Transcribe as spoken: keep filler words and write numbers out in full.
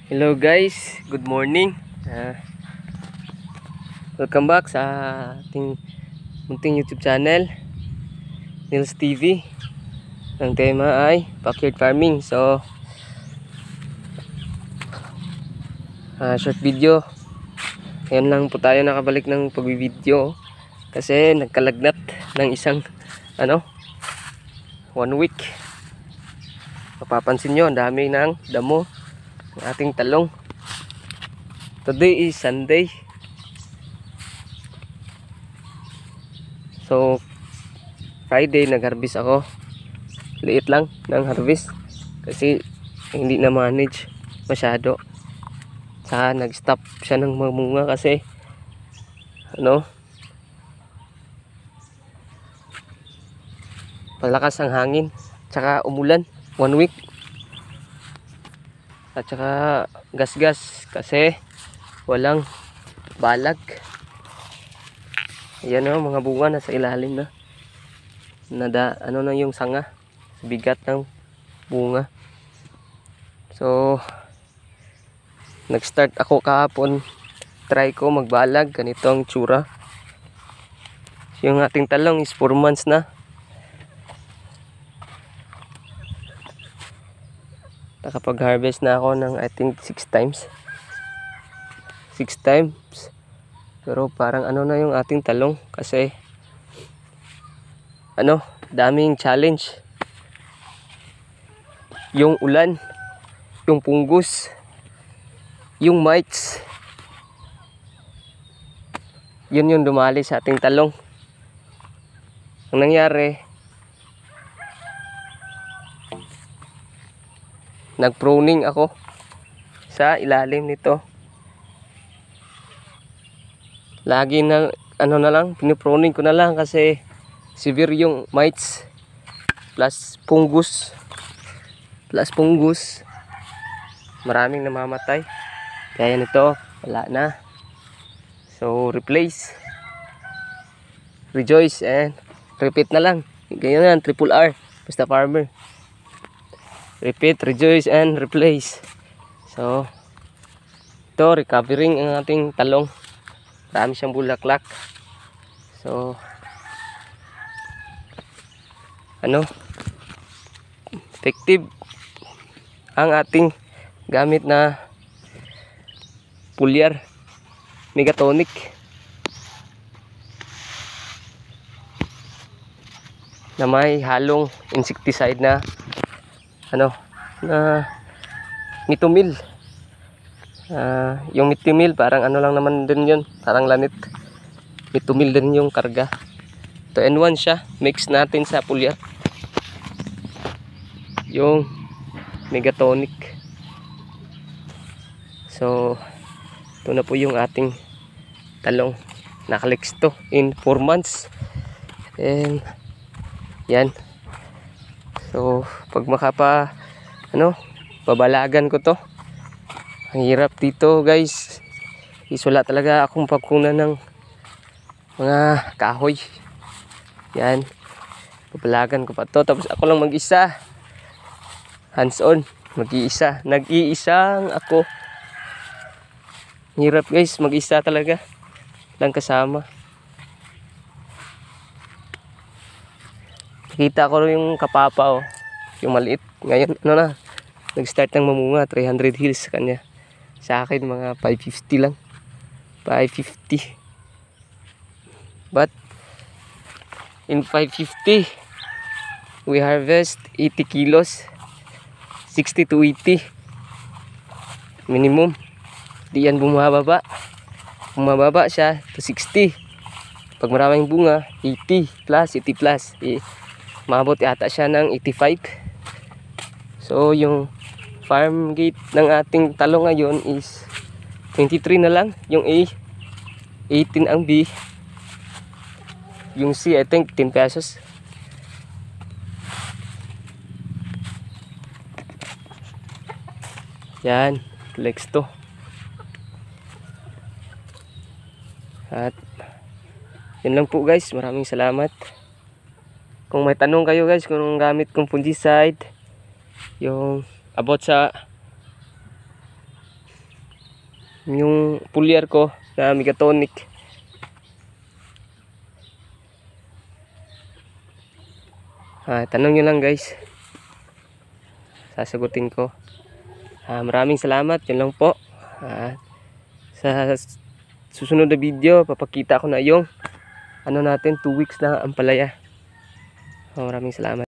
Hello guys, good morning. Uh, welcome back sa ating munting YouTube channel, Nils T V. Ang tema ay backyard farming. So, uh, short video. Ngayon lang po tayo nakabalik ng pag-video kasi nagkalagnat ng isang ano, one week. Mapapansin nyo, ang dami ng damo ng ating talong. Today is Sunday. So Friday nag-harvest ako. Liit lang ng harvest kasi hindi na manage masyado. Saka nag-stop siya ng mamunga kasi ano, palakas ang hangin tsaka umulan one week. At saka gas-gas kasi walang balag. Ayan o, mga bunga nasa ilalim na. Nada, ano na yung sanga, bigat ng bunga. So nag-start ako kahapon, try ko magbalag. Ganito ang tsura. Yung ating talong is four months na. Nakapag-harvest na ako ng I think six times. six times. Pero parang ano na yung ating talong kasi ano, daming challenge. Yung ulan, yung pungus, yung mites. Yun yung dumali sa ating talong. Ang nangyari, nag-pruning ako sa ilalim nito. Lagi na ano na lang, pinipruning ko na lang kasi severe yung mites plus fungus. Plus fungus. Maraming namamatay. Kaya nito, wala na. So replace, rejoice and repeat na lang. Ganyan yan, triple R. Basta farmer. Repeat, rejoice, and replace. So, ito, recovering ang ating talong. Marami siyang bulaklak. So, ano, effective ang ating gamit na foliar Megatonic. Na may halong insecticide na ano, na mitomil. Uh, yung mitomil parang ano lang naman din yun, parang lanit. Mitomil din yung karga. two in one siya, mix natin sa foliar yung Megatonic. So ito na po yung ating talong. Nakalex to in four months. And yan. So pag makapa ano, babalagan ko to. Ang hirap dito guys. Isula talaga akong pagkunan ng mga kahoy. Yan. Babalagan ko pa to. Tapos ako lang mag-isa. Hands on. Mag-iisa. Nag-iisang ako. Hirap guys. Mag-isa talaga. Lang kasama. Nakita ko yung kapapa oh. Yung maliit. Ngayon ano na. Nag-start ng mamunga. three hundred hills sa kanya. Sa akin mga five fifty lang. five fifty. But in five fifty we harvest eighty kilos. sixty to eighty minimum. Di yan bumababa. Bumababa siya to sixty. Pag maraming bunga, eighty plus, eighty plus. Eh, maabot yata siya ng eighty-five. So yung farm gate ng ating talong ngayon is twenty-three na lang. Yung A, eighteen ang B. Yung C, I think ten pesos. Yan, flex to. At yun lang po guys, maraming salamat. Kung may tanong kayo guys kung anong gamit kong fungicide, yung about sa yung pulyar ko na Megatonic. Ah, tanong nyo lang guys, sasagutin ko. Ah, maraming salamat, yun lang po. Ah, sa susunod na video papakita ko na yung ano natin, two weeks na ang palaya. Oh, maraming salamat.